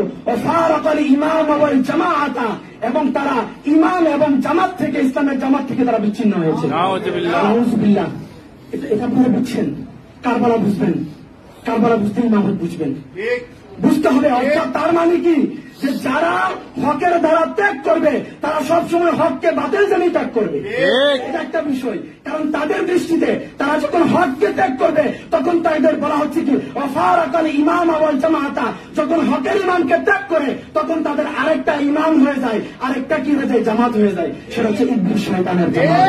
ওয়াফারাকাল ইমাম ওয়াল জামাআতা, এবং তারা ইমাম এবং জামাত থেকে, ইসলামের জামাত থেকে তারা বিচ্ছিন্ন হয়েছে। নাউযুবিল্লাহ। এটা আপনারা বুঝছেন, কারবালা বুঝবেন, কারবালা বুঝতে ইমাম বুঝবেন, বুঝতে হবে। অর্থাৎ তার মানে কি, যে যারা হকের দ্বারা ত্যাগ করবে তারা সবসময় হককে বাতিল জানিয়ে ত্যাগ করবে। এটা একটা বিষয়, কারণ তাদের দৃষ্টিতে তারা যখন হককে ত্যাগ করবে তখন তাদের বলা হচ্ছে কি ওয়াফারাকাল ইমাম ওয়াল জামাআতা, যখন হকের ইমামকে ত্যাগ করে তখন তাদের আরেকটা ইমাম হয়ে যায়, আরেকটা কি হয়ে যায়, জামাত হয়ে যায়, সেটা হচ্ছে ইবলিস শয়তানের জামাত।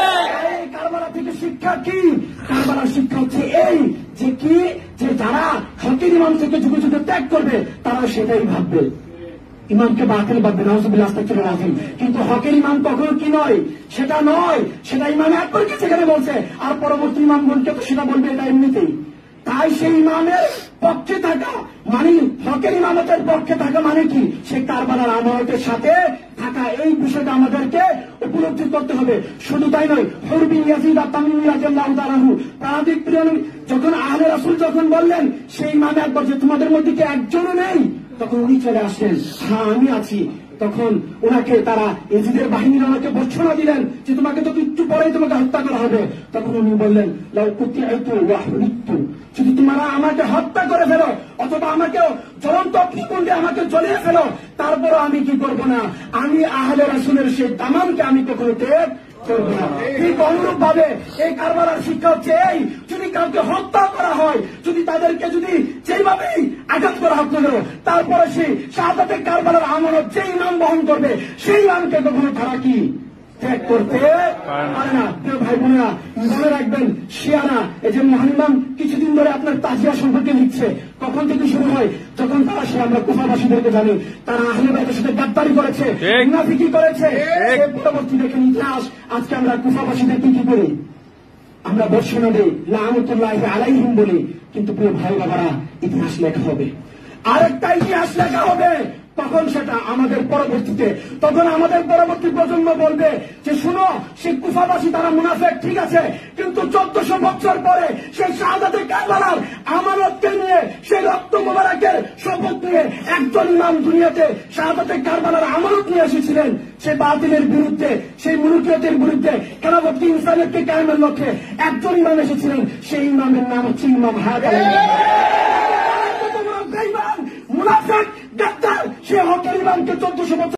কারবালা থেকে শিক্ষা কি? কারবালার শিক্ষা হচ্ছে এই যে কি, যে যারা হকের ইমাম থেকে যুগে যুগে ত্যাগ করবে তারা সেটাই ভাববে, ইমামকে বাতিল ভাববে। নাউযুবিল্লাহ, আস্তাগফিরুল্লাহ আযীম। কিন্তু হকের ইমাম কখনো কি নয়, সেটা নয়, সেটা ইমাম একবার কি সেখানে বলছে, আর পরবর্তী ইমামগণকে তো সেটা বলবে এটা এমনিতেই। তাই সেই ইমামের পক্ষে থাকা মানে, হকের ইমামতের পক্ষে থাকা মানে কি, সে কারবালার আমানতের সাথে থাকা, এই বিষয়টা আমাদেরকে উপলব্ধি করতে হবে। শুধু তাই নয়, হুর বিন ইয়াজিদ আত-তামিমি রাদিয়াল্লাহু তাআলা আনহু, প্রাণাধিক প্রিয় যখন আহলে রাসূল যখন বললেন সেই ইমামে একবার যে তোমাদের মধ্যে কি একজনও নেই, তখন উনি চলে আসলেন, হ্যাঁ আমি আছি। তখন ওনাকে তারা এজিদের বাহিনীর ওনাকে ভর্ৎসনা দিলেন যে তোমাকে তো একটু পরেই তোমাকে হত্যা করা হবে। তখন উনি বললেন লাউ কুতিআতু ওয়া হুরিকতু, যদি তোমরা আমাকে হত্যা করে ফেলো অথবা আমাকে জ্বলন্ত অগ্নিকুণ্ডে আমাকে জ্বলিয়ে ফেলো, তারপরও আমি কি করব না, আমি আহলে রাসূলের সেই দামানকে আমি কখনো ত্যাগ করব না। ঠিক অনুরূপ ভাবে এই কারবালার শিক্ষা হচ্ছে এই, যদি কাউকে হত্যা করা হয়, যদি তাদেরকে যদি যেভাবেই আঘাত করা হোক না, তারপরে সেই শাহাদাতে কারবালার আমানত যে ইমাম বহন করবে সেই ইমামকে কখনো তারা কি ত্যাগ করতে পারে না। প্রিয় ভাই বোনেরা, মনে রাখবেন, শিয়ারা এই যে মহান ইমাম কিছুদিন ধরে আপনার তাজিয়া সম্পর্কে লিখছে, কখন থেকে শুরু হয়, যখন তারা সে আমরা কুফাবাসীদেরকে জানি তারা আহলে বাইতের সাথে গাদ্দারি করেছে, মুনাফিকি করেছে। পরবর্তী দেখেন ইতিহাস, আজকে আমরা কুফাবাসীদের কি কি করি, আমরা বর্ষণা দেই, লাআনাতুল্লাহি আলাইহিম বলি। কিন্তু প্রিয় ভাই বাবারা, ইতিহাস লেখা হবে, আরেকটা ইতিহাস লেখা হবে, তখন সেটা আমাদের পরবর্তীতে, তখন আমাদের পরবর্তী প্রজন্ম বলবে যে শুনো, সেই কুফাবাসী তারা মুনাফিক ঠিক আছে, কিন্তু 1400 বছর পরে সেই শাহাদাতে কারবালার আমানতকে নিয়ে, সেই রক্ত মোবারকের শপথ নিয়ে একজন ইমাম দুনিয়াতে শাহাদাতে কারবালার আমানত নিয়ে এসেছিলেন, সেই বাতিলের বিরুদ্ধে, সেই মুলুকিয়তের বিরুদ্ধে, খেলাফতকে ইনসানিয়তকে কায়েমের লক্ষ্যে একজন ইমাম এসেছিলেন, সেই ইমামের নাম হচ্ছে ইমাম হায়াত আলাইহিস। মুনাফিক গাদ্দার সে হকের ইমামকে 1400 বছর